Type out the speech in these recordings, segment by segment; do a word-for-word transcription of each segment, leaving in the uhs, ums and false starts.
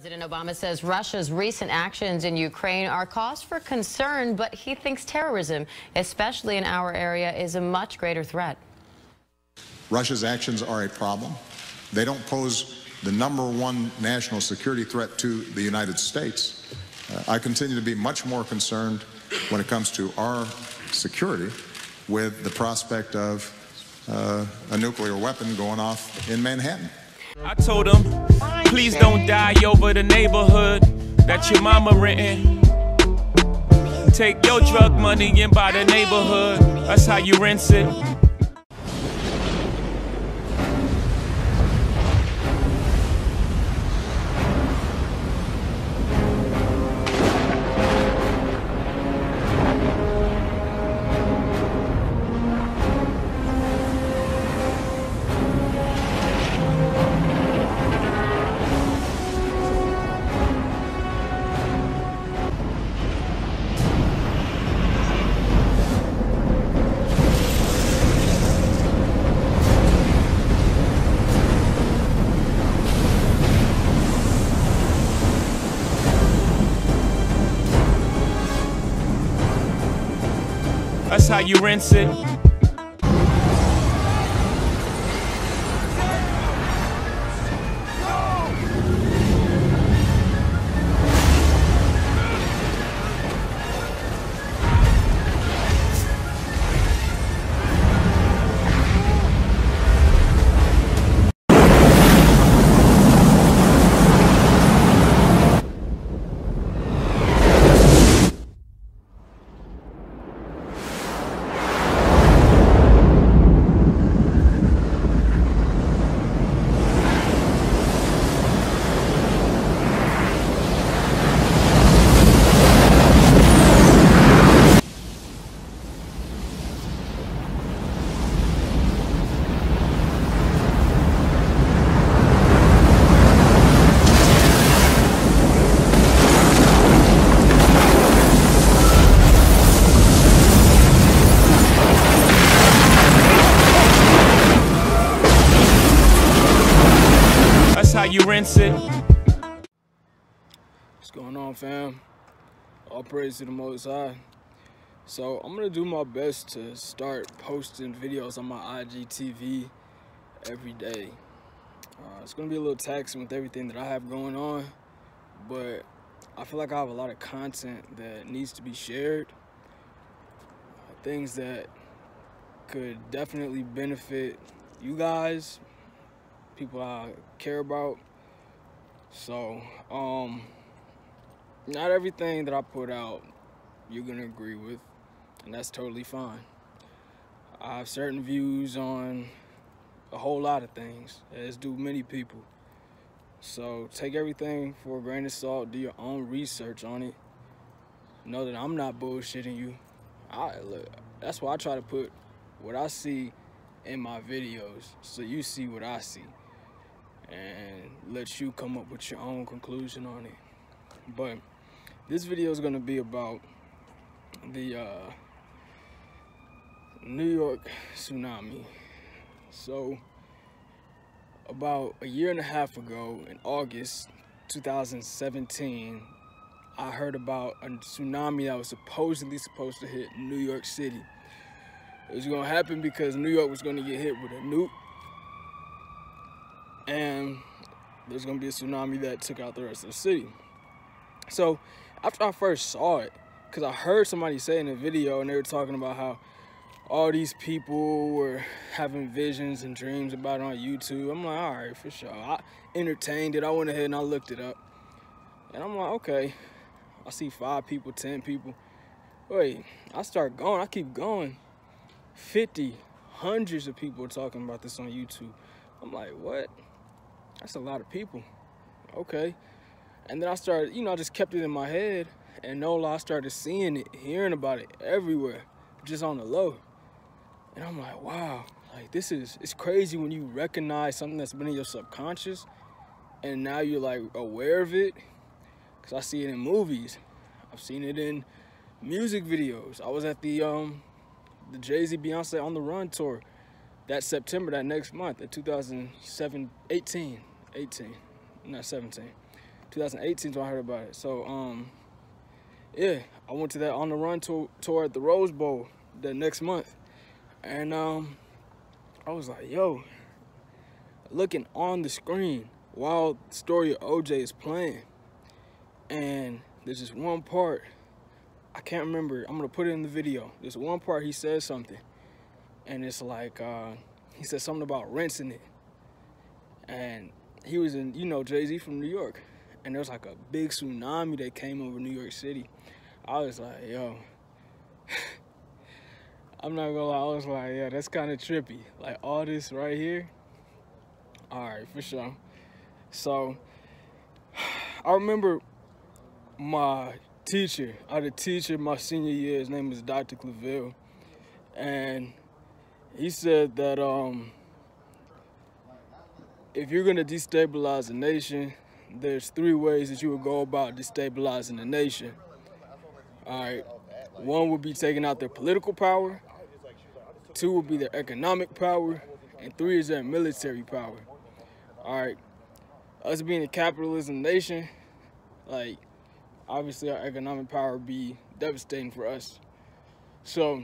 President Obama says Russia's recent actions in Ukraine are cause for concern, but he thinks terrorism, especially in our area, is a much greater threat. Russia's actions are a problem. They don't pose the number one national security threat to the United States. Uh, I continue to be much more concerned when it comes to our security with the prospect of uh, a nuclear weapon going off in Manhattan. I told him, please don't die over the neighborhood that your mama renting. Take your drug money and buy the neighborhood. That's how you rinse it. That's how you rinse it. How you rinse it. What's going on, fam? All praise to the Most High. So I'm gonna do my best to start posting videos on my I G T V every day. Uh, it's gonna be a little taxing with everything that I have going on, but I feel like I have a lot of content that needs to be shared. Uh, things that could definitely benefit you guys, people I care about. So um not everything that I put out you're gonna agree with, and that's totally fine. I have certain views on a whole lot of things, as do many people. So take everything for a grain of salt, do your own research on it. Know that I'm not bullshitting you. I look, that's why I try to put what I see in my videos so you see what I see, and let you come up with your own conclusion on it. But this video is going to be about the uh, New York tsunami. So about a year and a half ago, in August two thousand seventeen, I heard about a tsunami that was supposedly supposed to hit New York City. It was going to happen because New York was going to get hit with a nuke, and there's gonna be a tsunami that took out the rest of the city. So after I first saw it, because I heard somebody say in a video, and they were talking about how all these people were having visions and dreams about it on YouTube. I'm like, all right, for sure. I entertained it. I went ahead and I looked it up. And I'm like, okay, I see five people, ten people. Wait, I start going, I keep going. fifty, hundreds of people are talking about this on YouTube. I'm like, what? That's a lot of people. Okay. And then I started, you know, I just kept it in my head, and no lie, I started seeing it, hearing about it everywhere, just on the low. And I'm like, wow, like this is, it's crazy when you recognize something that's been in your subconscious, and now you're like aware of it. Cause I see it in movies. I've seen it in music videos. I was at the, um, the Jay-Z Beyonce On the Run tour that September, that next month, in two thousand eighteen, eighteen, not seventeen. two thousand eighteen is when I heard about it. So, um, yeah, I went to that On the Run tour, tour at the Rose Bowl the next month. And um, I was like, yo, looking on the screen while the story of O J is playing. And there's this one part, I can't remember, I'm gonna put it in the video. There's one part he says something, and it's like, uh, he said something about rinsing it. And he was in, you know, Jay-Z from New York. And there was like a big tsunami that came over New York City. I was like, yo, I'm not gonna lie, I was like, yeah, that's kind of trippy. Like all this right here. All right, for sure. So I remember my teacher, I had a teacher my senior year, his name was Doctor Claville. And he said that um, if you're gonna destabilize a nation, there's three ways that you would go about destabilizing a nation. All right, one would be taking out their political power, two would be their economic power, and three is their military power. All right, us being a capitalism nation, like, obviously our economic power would be devastating for us. So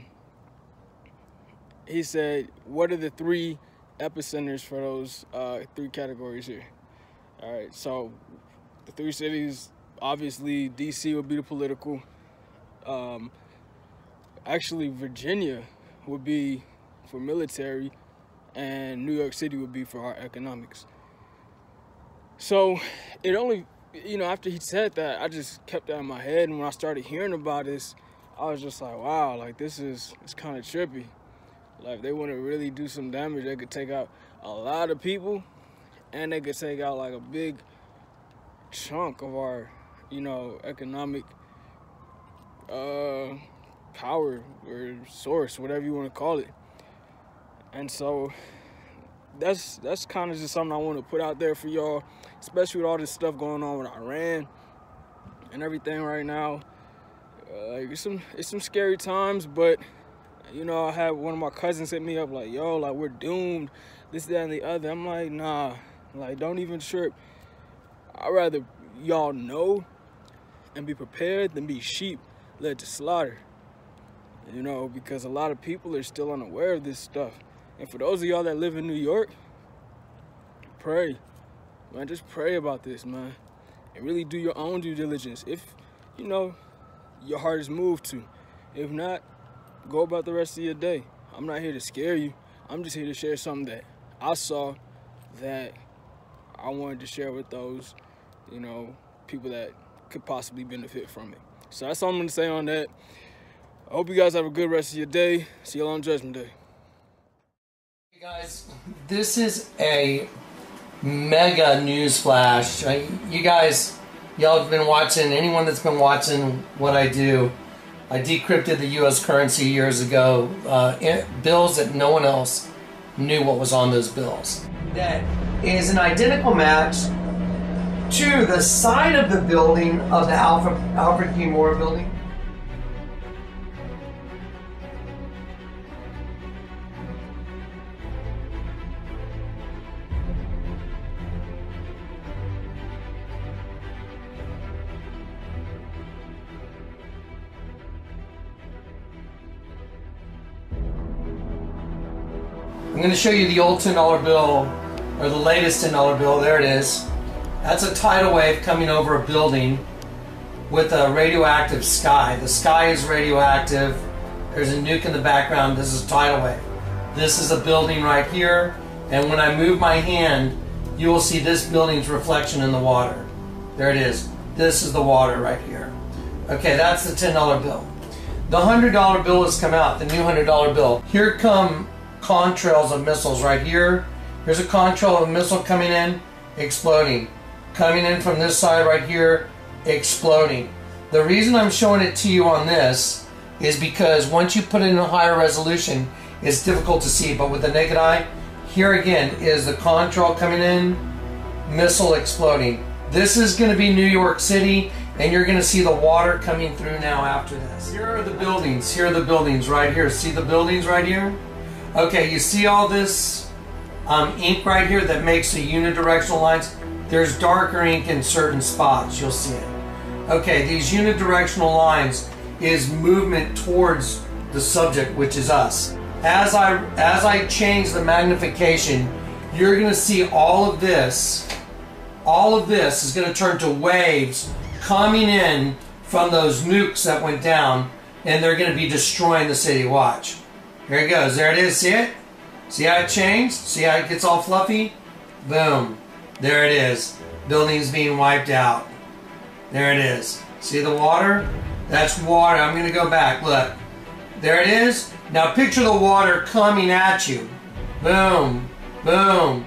he said, what are the three epicenters for those uh, three categories here? All right, so the three cities, obviously D C would be the political. Um, actually, Virginia would be for military, and New York City would be for our economics. So it only, you know, after he said that, I just kept that in my head, and when I started hearing about this, I was just like, wow, like this is, it's kind of trippy. Like if they want to really do some damage, they could take out a lot of people, and they could take out like a big chunk of our, you know, economic uh, power or source, whatever you want to call it. And so that's that's kind of just something I want to put out there for y'all, especially with all this stuff going on with Iran and everything right now. Uh, it's some it's some scary times, but you know, I had one of my cousins hit me up like, yo, like we're doomed, this, that, and the other. I'm like, nah, like don't even trip. I'd rather y'all know and be prepared than be sheep led to slaughter. You know, because a lot of people are still unaware of this stuff. And for those of y'all that live in New York, pray. Man, just pray about this, man. And really do your own due diligence. If, you know, your heart is moved to. If not, go about the rest of your day. I'm not here to scare you. I'm just here to share something that I saw that I wanted to share with those, you know, people that could possibly benefit from it. So that's all I'm going to say on that. I hope you guys have a good rest of your day. See you on Judgment Day. Hey guys, this is a mega news flash. You guys, y'all have been watching, anyone that's been watching what I do, I decrypted the U S currency years ago, uh, bills that no one else knew what was on those bills. That is an identical match to the side of the building of the Alfred, Alfred P. Moore building. I'm going to show you the old ten dollar bill, or the latest ten dollar bill. There it is. That's a tidal wave coming over a building with a radioactive sky. The sky is radioactive. There's a nuke in the background. This is a tidal wave. This is a building right here, and when I move my hand, you will see this building's reflection in the water. There it is. This is the water right here. Okay, that's the ten dollar bill. The one hundred dollar bill has come out, the new one hundred dollar bill. Here come contrails of missiles right here. Here's a contrail of a missile coming in, exploding. Coming in from this side right here, exploding. The reason I'm showing it to you on this is because once you put it in a higher resolution, it's difficult to see, but with the naked eye, here again is the contrail coming in, missile exploding. This is going to be New York City, and you're going to see the water coming through now after this. Here are the buildings. Here are the buildings right here. See the buildings right here? Okay, you see all this um, ink right here that makes the unidirectional lines? There's darker ink in certain spots, you'll see it. Okay, these unidirectional lines is movement towards the subject, which is us. As I, as I change the magnification, you're gonna see all of this, all of this is gonna turn to waves coming in from those nukes that went down, and they're gonna be destroying the city. Watch. Here it goes, there it is, see it? See how it changed? See how it gets all fluffy? Boom, there it is. Buildings being wiped out. There it is. See the water? That's water. I'm going to go back. Look. There it is. Now picture the water coming at you. Boom. Boom.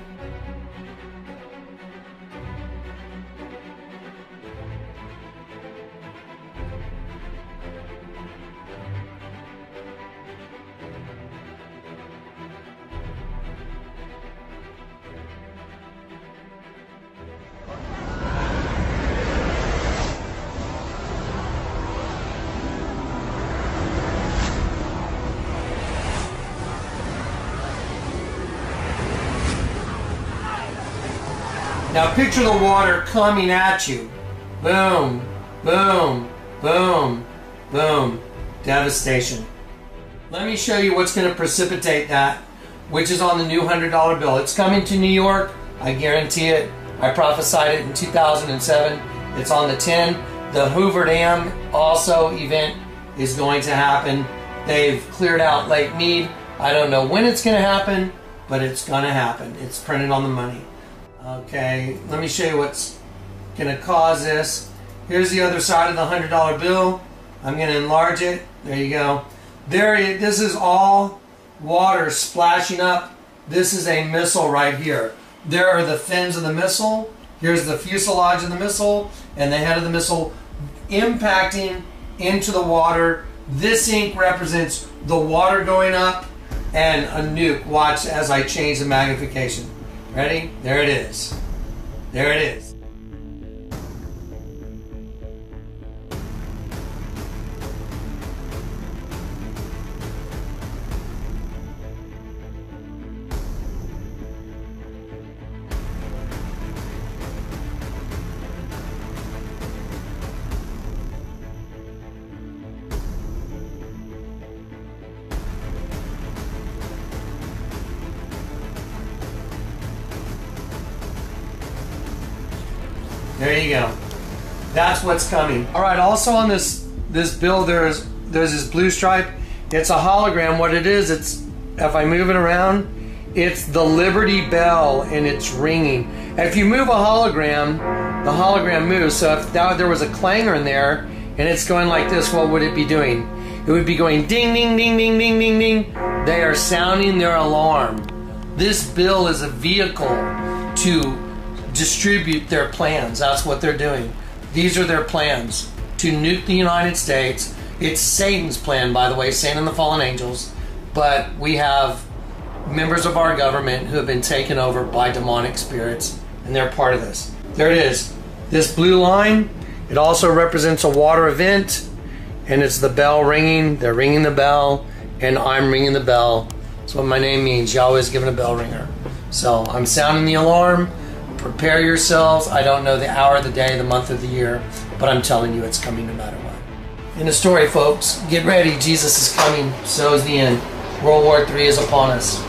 Now picture the water coming at you. Boom, boom, boom, boom. Devastation. Let me show you what's going to precipitate that, which is on the new one hundred dollar bill. It's coming to New York. I guarantee it. I prophesied it in two thousand seven. It's on the tin. The Hoover Dam also event is going to happen. They've cleared out Lake Mead. I don't know when it's going to happen, but it's going to happen. It's printed on the money. Okay, let me show you what's going to cause this. Here's the other side of the one hundred dollar bill. I'm going to enlarge it. There you go. There it, this is all water splashing up. This is a missile right here. There are the fins of the missile. Here's the fuselage of the missile and the head of the missile impacting into the water. This ink represents the water going up and a nuke. Watch as I change the magnification. Ready? There it is. There it is. There you go. That's what's coming. All right. Also on this this bill, there's there's this blue stripe. It's a hologram. What it is, it's if I move it around, it's the Liberty Bell and it's ringing. If you move a hologram, the hologram moves. So if that, there was a clangor in there and it's going like this, what would it be doing? It would be going ding, ding, ding, ding, ding, ding, ding. They are sounding their alarm. This bill is a vehicle to distribute their plans. That's what they're doing. These are their plans to nuke the United States. It's Satan's plan, by the way, Satan and the fallen angels. But we have members of our government who have been taken over by demonic spirits, and they're part of this. There it is. This blue line, it also represents a water event, and it's the bell ringing. They're ringing the bell, and I'm ringing the bell. That's what my name means. Yahweh is given a bell ringer. So I'm sounding the alarm. Prepare yourselves. I don't know the hour, the day, the month, or the year, but I'm telling you it's coming no matter what. In the story, folks, get ready. Jesus is coming. So is the end. World War Three is upon us.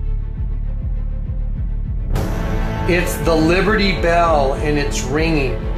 It's the Liberty Bell and it's ringing.